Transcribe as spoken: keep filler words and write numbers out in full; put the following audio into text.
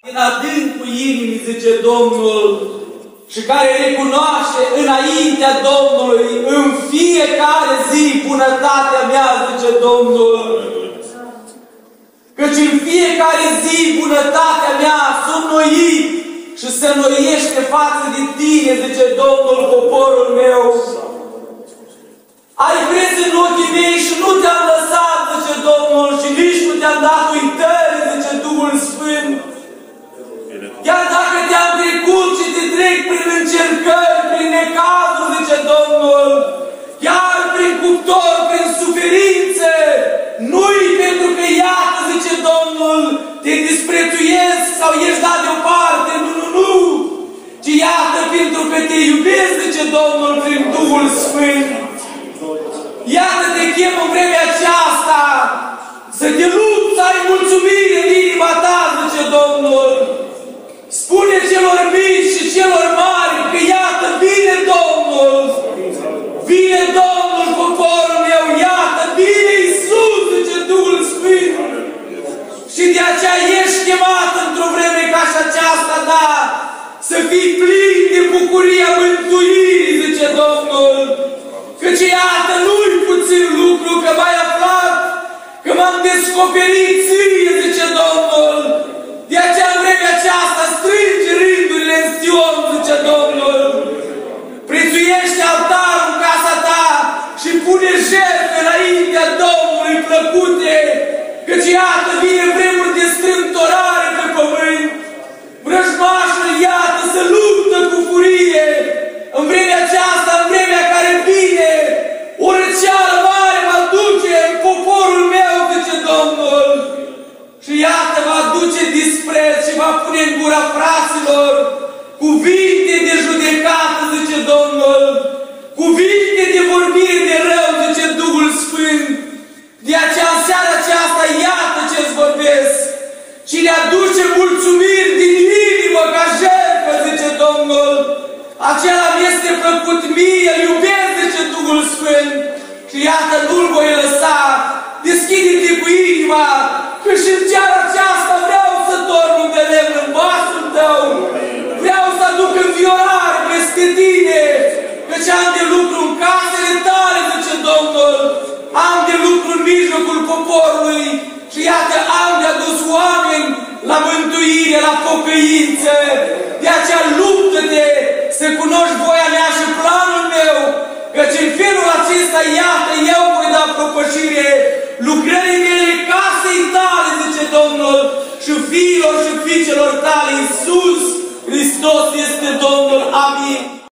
Din adâncul inimii, zice Domnul, și care recunoaște înaintea Domnului în fiecare zi bunătatea mea, zice Domnul. Căci în fiecare zi bunătatea mea s-a înnoit și se înnoiește față de tine, zice Domnul, poporul meu. Ai crezut în ochii mei și nu te-am lăsat, zice Domnul, și nici nu te-am dat uitări, zice Duhul Sfânt. Chiar dacă te-am trecut și te trec prin încercări, prin necazuri, zice Domnul, chiar prin cuptor, prin suferințe, nu-i pentru că iată, zice Domnul, te disprețuiesc sau ești dat deoparte, nu, nu, nu, ci iată pentru că te iubesc, zice Domnul, prin Duhul Sfânt. Iată te chem în vremea aceasta să te lupți, să ai mulțumire în inima ta, zice Domnul. Spune celor mici și celor mari că iată vine Domnul, vine Domnul, poporul meu, iată vine Iisus, zice Duhul Sfânt. Și de aceea ești chemat într-o vreme ca și aceasta, da, să fii plin de bucuria mântuirii, zice Domnul. Căci iată, nu-i puțin lucru că m-ai aflat, că m-am descoperit ție, zice Domnul. De aceea în vremea aceasta strânge rândurile în Sion, zice Domnul. Prețuiește altarul în casa ta și pune jertfe înaintea Domnului plăcute, căci iată vine vremuri de strâmtorare pe pământ. Vrăjmașul iată să luptă cu furie. În vremea aceasta, în vremea care vine, o răceală mare va duce în poporul meu, zice Domnul. Și iată va duce dispreț și va pune în gura fraților cuvinte de judecată, zice Domnul. Cuvinte de vorbire de rău, zice Duhul Sfânt. De aceea în seara aceasta, iată ce-ți vorbesc. Cine aduce mulțumiri din inimă ca jertfă, zice Domnul, acela mi-este plăcut mie, îl iubesc, zice Duhul Sfânt. Și iată, nu-l voi lăsa. Deschide-te cu inima, că și în seara aceasta vreau să torn un de lemn în vasul tău. Vreau să aduc înviorare peste tine, căci am de lucru în casele tale, zice Domnul. Am de lucru în mijlocul poporului și iată, am de adus oameni la mântuire, la pocăință. De aceea luptă-te să cunoști voia mea și planul meu, căci în felul acesta, iată, eu voi da propășire lucrării mele casei tale, zice Domnul, și fiilor și fiicelor tale. Iisus Hristos este Domnul. Amin.